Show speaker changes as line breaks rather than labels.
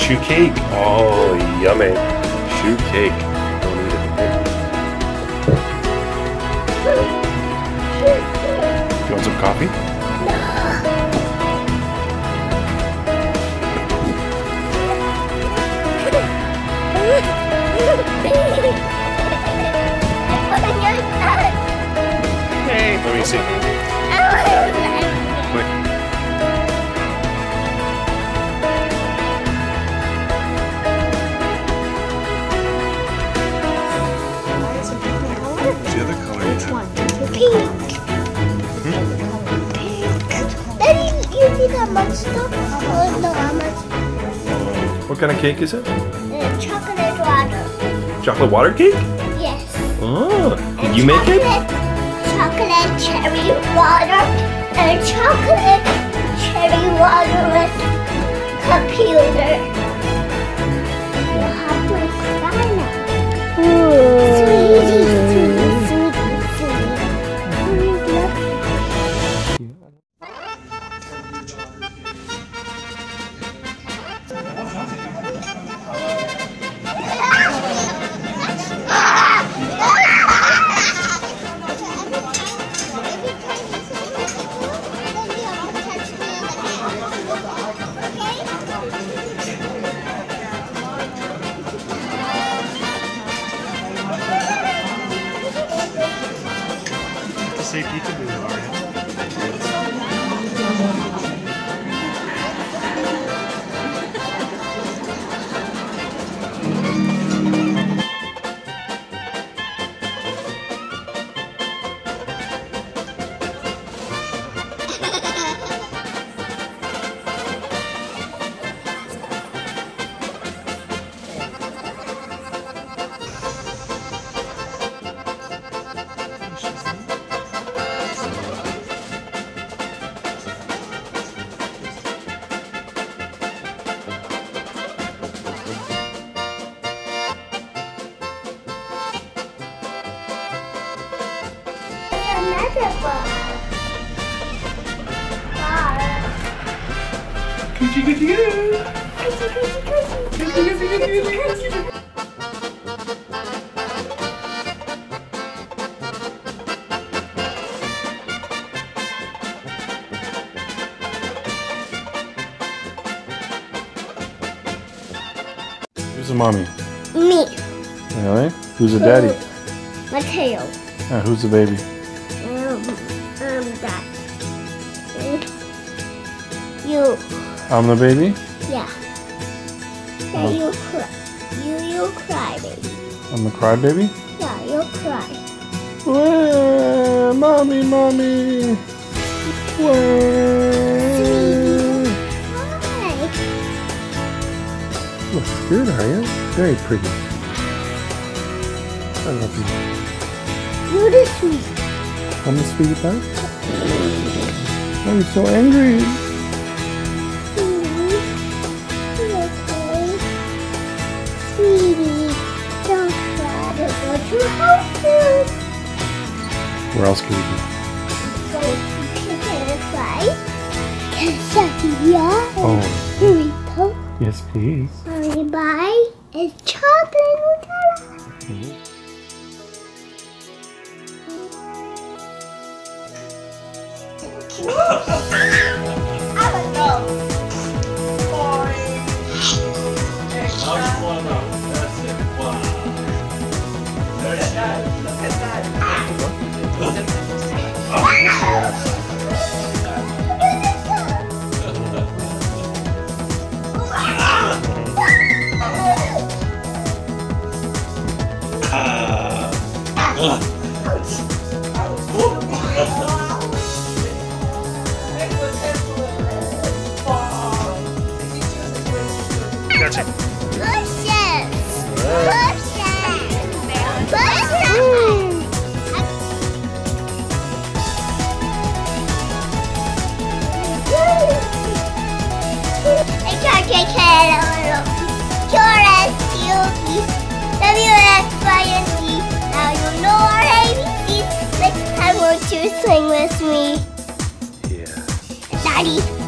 shoe cake. Oh, yummy. Shoe cake. Don't eat it. You want some coffee? Hey, let me see. Wait. What's the other color you have?
Pink. Pink. Daddy, you see that much stuff? Oh, no, how much?
What kind of cake is it?
Chocolate water.
Chocolate water cake?
Yes.
Oh, did you make it?
Chocolate cherry water and chocolate cherry water with computer. You have to cry now. Sweetie, sweetie, sweetie, sweetie.
Say peekaboo, Aria.
Another one.
Coochie, coochie, coochie. Who's the mommy?
Me.
Really? Who's the daddy?
Mateo.
Who's the baby?
That. You.
I'm the baby?
Yeah. Yeah, you cry. You cry, baby.
I'm the crybaby?
Yeah, you cry.
Mommy, mommy.
Hi.
Look good, are you? Very pretty. I love you.
You're the sweet.
I'm the sweetie pie? I'm so angry.
Okay. Sweetie, don't cry. We'll go to houses.
Where else can we
Go to Chicken Fries. Quesadilla.
Oh.
Burrito.
go? Yes, please.
Mommy, buy is chocolate Nutella.
Gotcha.
Now you know our ABCs. Next time, won't you sing with me?
Yeah.
Daddy.